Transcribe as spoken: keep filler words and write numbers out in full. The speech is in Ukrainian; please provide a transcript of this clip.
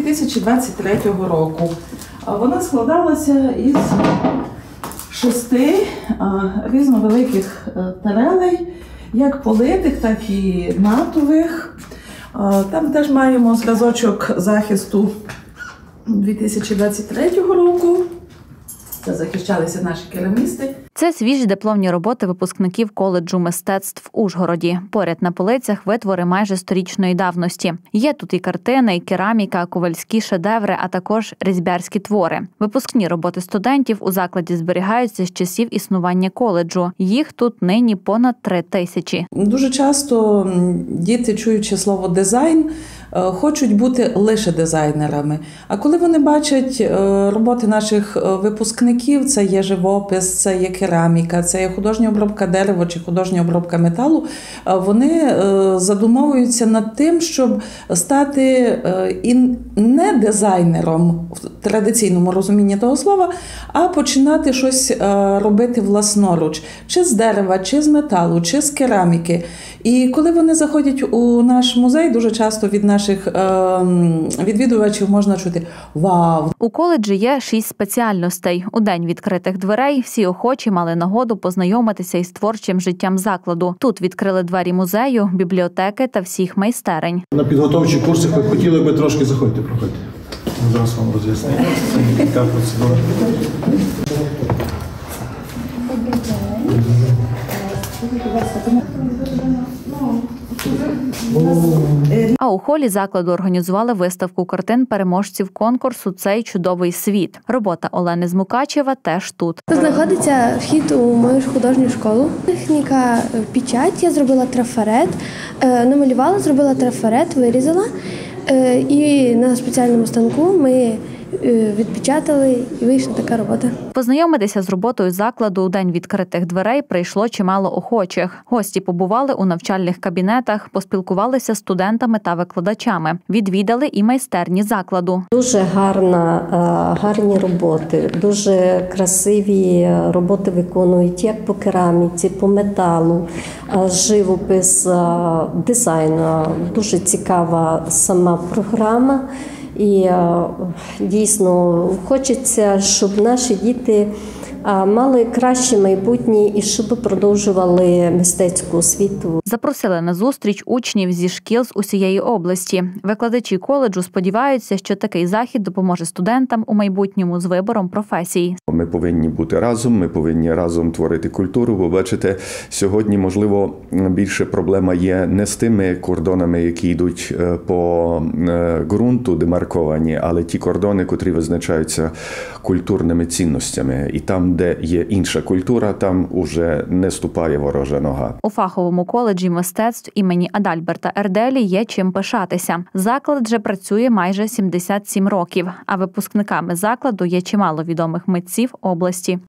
тисячі двадцять третього року. Вона складалася із шести різновеликих тарелей, як политих, так і натових. Там теж маємо зразочок захисту дві тисячі двадцять третього року. Це захищалися наші керамісти. Це свіжі дипломні роботи випускників коледжу мистецтв в Ужгороді. Поряд на полицях витвори майже сторічної давності. Є тут і картини, і кераміка, ковальські шедеври, а також різьбярські твори. Випускні роботи студентів у закладі зберігаються з часів існування коледжу. Їх тут нині понад три тисячі. Дуже часто діти, чуючи слово «дизайн», хочуть бути лише дизайнерами. А коли вони бачать роботи наших випускників, це є живопис, це є кераміка, це є художня обробка дерева чи художня обробка металу, вони задумовуються над тим, щоб стати і не дизайнером в традиційному розумінні того слова, а починати щось робити власноруч. Чи з дерева, чи з металу, чи з кераміки. І коли вони заходять у наш музей, дуже часто від наших відвідувачів можна чути «Вау!». У коледжі є шість спеціальностей. У день відкритих дверей всі охочі мали нагоду познайомитися із творчим життям закладу. Тут відкрили двері музею, бібліотеки та всіх майстерень. На підготовчі курси хотіли би трошки заходьте, проходьте. Зараз вам роз'ясню. Це така процедура. А у холі закладу організували виставку картин переможців конкурсу «Цей чудовий світ». Робота Олени Змукачева теж тут. Знаходиться вхід у мою художню школу. Техніка печать, я зробила трафарет, намалювала, зробила трафарет, вирізала. І на спеціальному станку ми відпечатали і вийшла така робота. Познайомитися з роботою закладу у день відкритих дверей прийшло чимало охочих. Гості побували у навчальних кабінетах, поспілкувалися з студентами та викладачами. Відвідали і майстерні закладу. Дуже гарна, гарні роботи, дуже красиві роботи виконують як по кераміці, по металу, живопис, дизайн. Дуже цікава сама програма. І дійсно хочеться, щоб наші діти мали краще майбутнє і щоб продовжували мистецьку освіту. Запросили на зустріч учнів зі шкіл з усієї області. Викладачі коледжу сподіваються, що такий захід допоможе студентам у майбутньому з вибором професії. Ми повинні бути разом, ми повинні разом творити культуру, бо, бачите, сьогодні, можливо, більше проблема є не з тими кордонами, які йдуть по ґрунту демарковані, але ті кордони, котрі визначаються культурними цінностями. І там, де є інша культура, там уже не ступає ворожа нога. У фаховому коледжі мистецтв імені Адальберта Ерделі є чим пишатися. Заклад вже працює майже сімдесят сім років, а випускниками закладу є чимало відомих митців області.